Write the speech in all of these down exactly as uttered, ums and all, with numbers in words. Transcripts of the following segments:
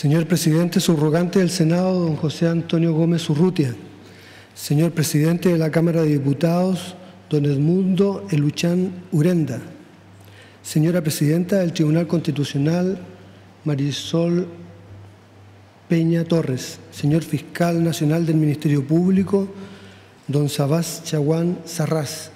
Señor Presidente subrogante del Senado, don José Antonio Gómez Urrutia. Señor Presidente de la Cámara de Diputados, don Edmundo Eluchán Urenda. Señora Presidenta del Tribunal Constitucional, Marisol Peña Torres. Señor Fiscal Nacional del Ministerio Público, don Sabás Chaguán Sarraz.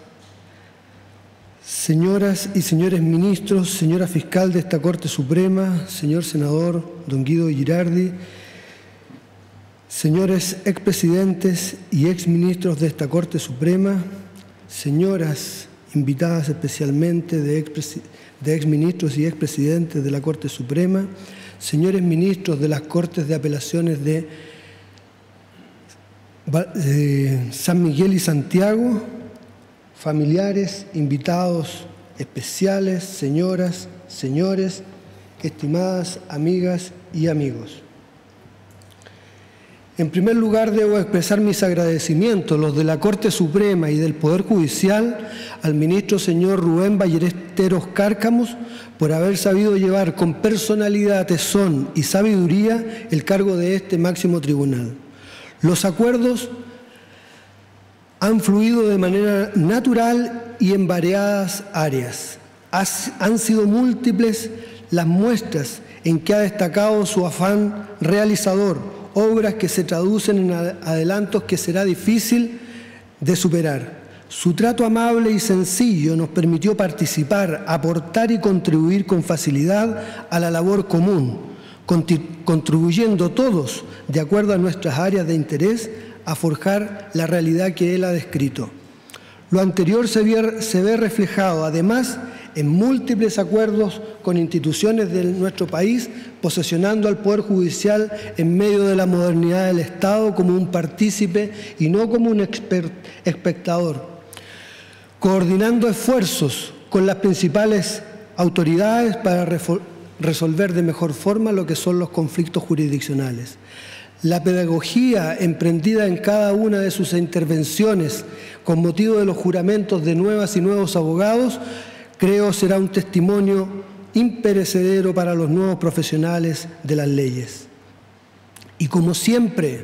Señoras y señores ministros, señora fiscal de esta Corte Suprema, señor senador don Guido Girardi, señores expresidentes y exministros de esta Corte Suprema, señoras invitadas especialmente de, ex, de exministros y expresidentes de la Corte Suprema, señores ministros de las Cortes de Apelaciones de, de San Miguel y Santiago, familiares, invitados especiales, señoras, señores, estimadas amigas y amigos. En primer lugar, debo expresar mis agradecimientos, los de la Corte Suprema y del Poder Judicial, al ministro señor Rubén Ballesteros Cárcamos, por haber sabido llevar con personalidad, tesón y sabiduría el cargo de este máximo tribunal. Los acuerdos han fluido de manera natural y en variadas áreas. Han sido múltiples las muestras en que ha destacado su afán realizador, obras que se traducen en adelantos que será difícil de superar. Su trato amable y sencillo nos permitió participar, aportar y contribuir con facilidad a la labor común, contribuyendo todos, de acuerdo a nuestras áreas de interés, a forjar la realidad que él ha descrito. Lo anterior se ve, se ve reflejado, además, en múltiples acuerdos con instituciones de nuestro país, posesionando al Poder Judicial en medio de la modernidad del Estado como un partícipe y no como un espectador, coordinando esfuerzos con las principales autoridades para resolver de mejor forma lo que son los conflictos jurisdiccionales. La pedagogía emprendida en cada una de sus intervenciones con motivo de los juramentos de nuevas y nuevos abogados, creo será un testimonio imperecedero para los nuevos profesionales de las leyes. Y como siempre,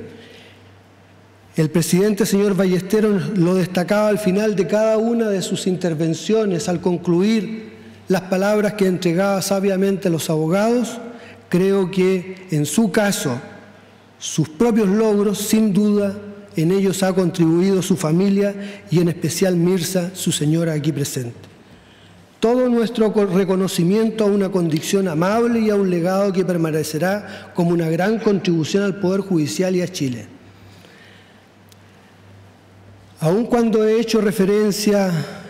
el presidente señor Ballesteros lo destacaba al final de cada una de sus intervenciones, al concluir las palabras que entregaba sabiamente a los abogados, creo que en su caso, sus propios logros, sin duda, en ellos ha contribuido su familia y en especial Mirza, su señora aquí presente. Todo nuestro reconocimiento a una condición amable y a un legado que permanecerá como una gran contribución al Poder Judicial y a Chile. Aun cuando he hecho referencia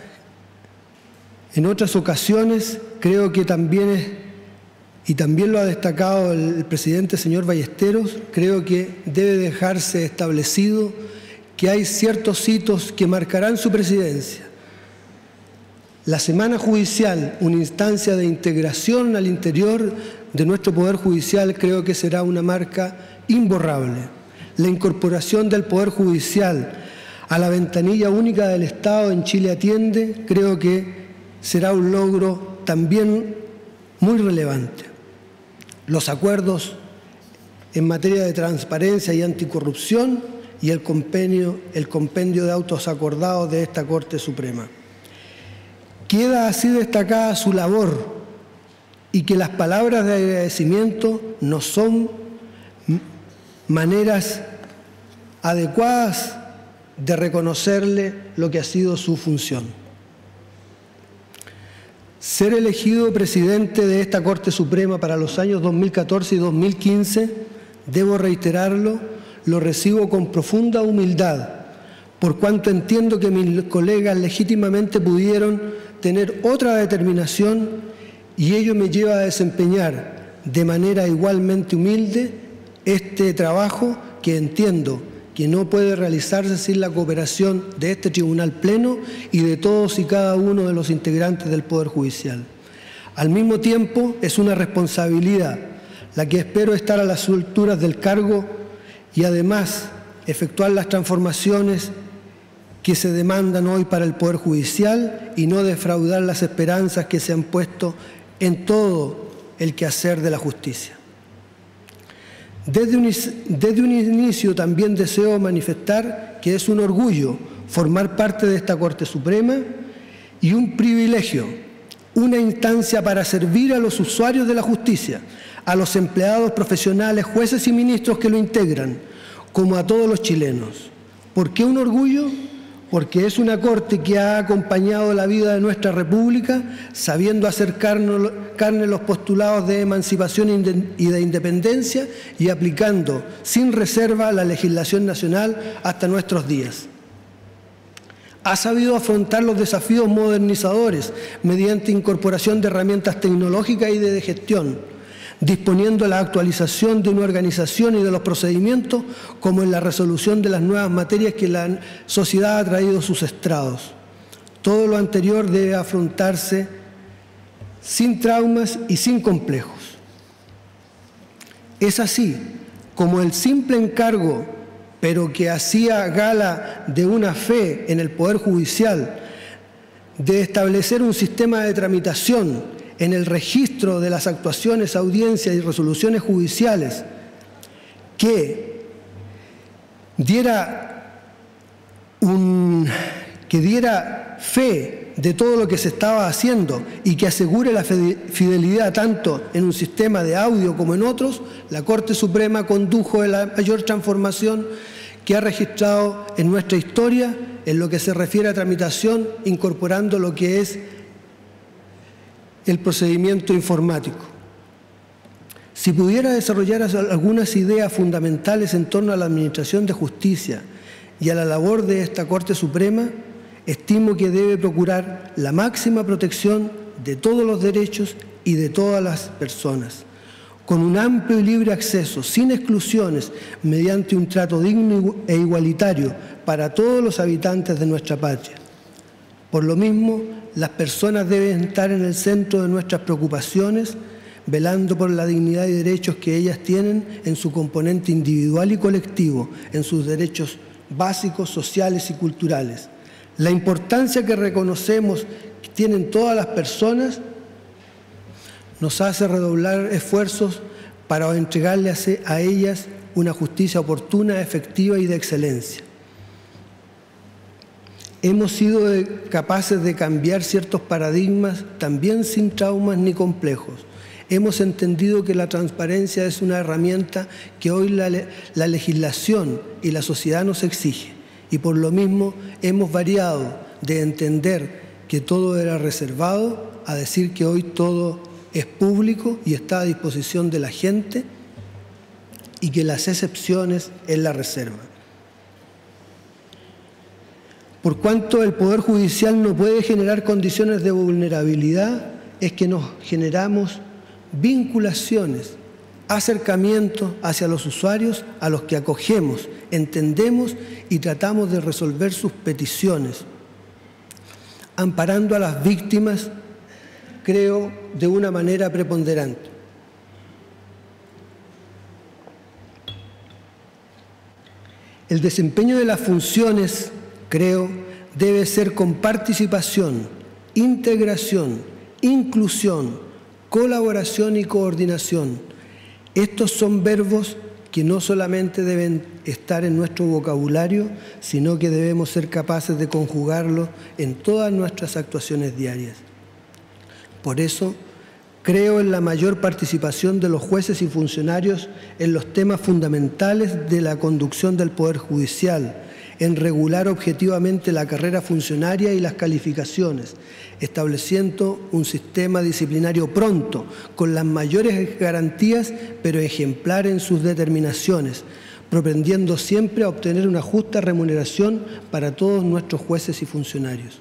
en otras ocasiones, creo que también es y también lo ha destacado el presidente señor Ballesteros, creo que debe dejarse establecido que hay ciertos hitos que marcarán su presidencia. La semana judicial, una instancia de integración al interior de nuestro Poder Judicial, creo que será una marca imborrable. La incorporación del Poder Judicial a la ventanilla única del Estado en Chile Atiende, creo que será un logro también muy relevante. Los acuerdos en materia de transparencia y anticorrupción y el compendio, el compendio de autos acordados de esta Corte Suprema. Queda así destacada su labor y que las palabras de agradecimiento no son maneras adecuadas de reconocerle lo que ha sido su función. Ser elegido presidente de esta Corte Suprema para los años dos mil catorce y dos mil quince, debo reiterarlo, lo recibo con profunda humildad, por cuanto entiendo que mis colegas legítimamente pudieron tener otra determinación y ello me lleva a desempeñar de manera igualmente humilde este trabajo que entiendo que no puede realizarse sin la cooperación de este Tribunal Pleno y de todos y cada uno de los integrantes del Poder Judicial. Al mismo tiempo, es una responsabilidad la que espero estar a las alturas del cargo y además efectuar las transformaciones que se demandan hoy para el Poder Judicial y no defraudar las esperanzas que se han puesto en todo el quehacer de la justicia. Desde un, desde un inicio también deseo manifestar que es un orgullo formar parte de esta Corte Suprema y un privilegio, una instancia para servir a los usuarios de la justicia, a los empleados profesionales, jueces y ministros que lo integran, como a todos los chilenos. ¿Por qué un orgullo? Porque es una Corte que ha acompañado la vida de nuestra República, sabiendo hacer carne los postulados de emancipación y de independencia y aplicando sin reserva la legislación nacional hasta nuestros días. Ha sabido afrontar los desafíos modernizadores mediante incorporación de herramientas tecnológicas y de gestión, disponiendo la actualización de una organización y de los procedimientos, como en la resolución de las nuevas materias que la sociedad ha traído a sus estrados. Todo lo anterior debe afrontarse sin traumas y sin complejos. Es así como el simple encargo, pero que hacía gala de una fe en el Poder Judicial, de establecer un sistema de tramitación en el registro de las actuaciones, audiencias y resoluciones judiciales que diera, un, que diera fe de todo lo que se estaba haciendo y que asegure la fidelidad tanto en un sistema de audio como en otros, la Corte Suprema condujo la mayor transformación que ha registrado en nuestra historia en lo que se refiere a tramitación, incorporando lo que es el procedimiento informático. Si pudiera desarrollar algunas ideas fundamentales en torno a la administración de justicia y a la labor de esta Corte Suprema, estimo que debe procurar la máxima protección de todos los derechos y de todas las personas, con un amplio y libre acceso, sin exclusiones, mediante un trato digno e igualitario para todos los habitantes de nuestra patria. Por lo mismo, las personas deben estar en el centro de nuestras preocupaciones, velando por la dignidad y derechos que ellas tienen en su componente individual y colectivo, en sus derechos básicos, sociales y culturales. La importancia que reconocemos que tienen todas las personas nos hace redoblar esfuerzos para entregarles a ellas una justicia oportuna, efectiva y de excelencia. Hemos sido capaces de cambiar ciertos paradigmas también sin traumas ni complejos. Hemos entendido que la transparencia es una herramienta que hoy la, la legislación y la sociedad nos exige, y por lo mismo hemos variado de entender que todo era reservado a decir que hoy todo es público y está a disposición de la gente y que las excepciones es la reserva. Por cuanto el Poder Judicial no puede generar condiciones de vulnerabilidad, es que nos generamos vinculaciones, acercamientos hacia los usuarios a los que acogemos, entendemos y tratamos de resolver sus peticiones, amparando a las víctimas, creo, de una manera preponderante. El desempeño de las funciones, creo, debe ser con participación, integración, inclusión, colaboración y coordinación. Estos son verbos que no solamente deben estar en nuestro vocabulario, sino que debemos ser capaces de conjugarlos en todas nuestras actuaciones diarias. Por eso, creo en la mayor participación de los jueces y funcionarios en los temas fundamentales de la conducción del Poder Judicial, en regular objetivamente la carrera funcionaria y las calificaciones, estableciendo un sistema disciplinario pronto, con las mayores garantías, pero ejemplar en sus determinaciones, propendiendo siempre a obtener una justa remuneración para todos nuestros jueces y funcionarios.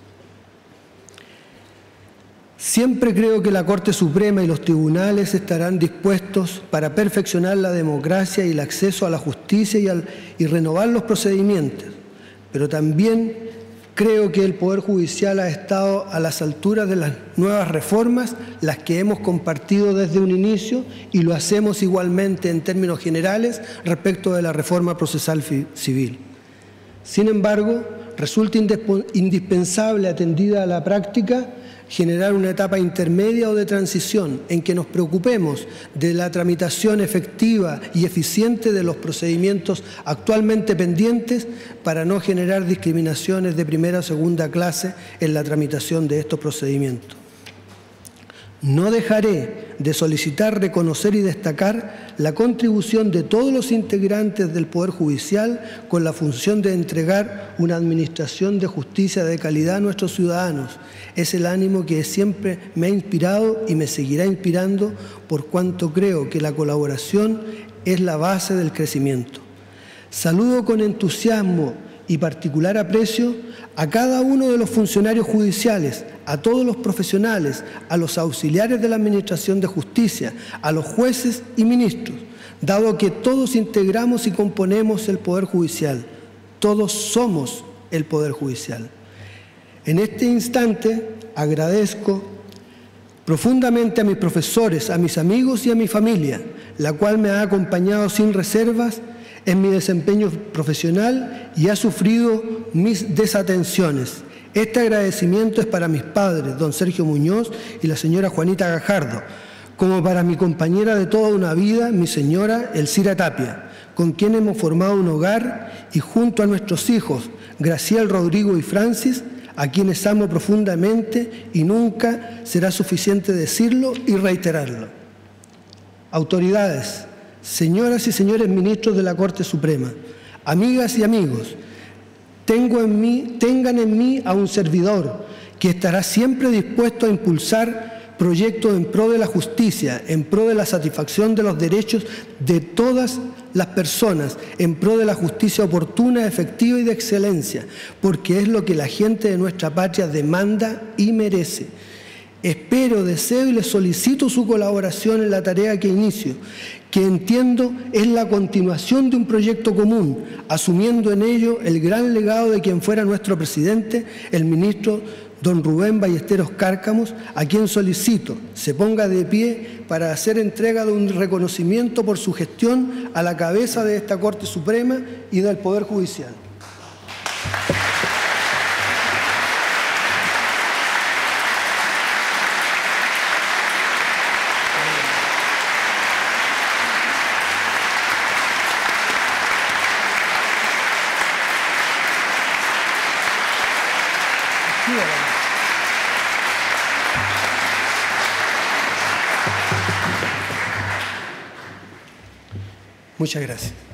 Siempre creo que la Corte Suprema y los tribunales estarán dispuestos para perfeccionar la democracia y el acceso a la justicia y, al, y renovar los procedimientos, pero también creo que el Poder Judicial ha estado a las alturas de las nuevas reformas, las que hemos compartido desde un inicio y lo hacemos igualmente en términos generales respecto de la reforma procesal civil. Sin embargo, resulta indispensable, atendida a la práctica, generar una etapa intermedia o de transición en que nos preocupemos de la tramitación efectiva y eficiente de los procedimientos actualmente pendientes para no generar discriminaciones de primera o segunda clase en la tramitación de estos procedimientos. No dejaré de solicitar, reconocer y destacar la contribución de todos los integrantes del Poder Judicial con la función de entregar una administración de justicia de calidad a nuestros ciudadanos. Es el ánimo que siempre me ha inspirado y me seguirá inspirando, por cuanto creo que la colaboración es la base del crecimiento. Saludo con entusiasmo y particular aprecio a cada uno de los funcionarios judiciales, a todos los profesionales, a los auxiliares de la Administración de Justicia, a los jueces y ministros, dado que todos integramos y componemos el Poder Judicial. Todos somos el Poder Judicial. En este instante agradezco profundamente a mis profesores, a mis amigos y a mi familia, la cual me ha acompañado sin reservas en mi desempeño profesional y ha sufrido mis desatenciones. Este agradecimiento es para mis padres, don Sergio Muñoz y la señora Juanita Gajardo, como para mi compañera de toda una vida, mi señora Elcira Tapia, con quien hemos formado un hogar, y junto a nuestros hijos, Graciel, Rodrigo y Francis, a quienes amo profundamente y nunca será suficiente decirlo y reiterarlo. Autoridades, señoras y señores ministros de la Corte Suprema, amigas y amigos, tengo en mí, tengan en mí a un servidor que estará siempre dispuesto a impulsar proyectos en pro de la justicia, en pro de la satisfacción de los derechos de todas las personas, en pro de la justicia oportuna, efectiva y de excelencia, porque es lo que la gente de nuestra patria demanda y merece. Espero, deseo y les solicito su colaboración en la tarea que inicio, que entiendo es la continuación de un proyecto común, asumiendo en ello el gran legado de quien fuera nuestro presidente, el ministro don Rubén Ballesteros Cárcamos, a quien solicito se ponga de pie para hacer entrega de un reconocimiento por su gestión a la cabeza de esta Corte Suprema y del Poder Judicial. Muchas gracias.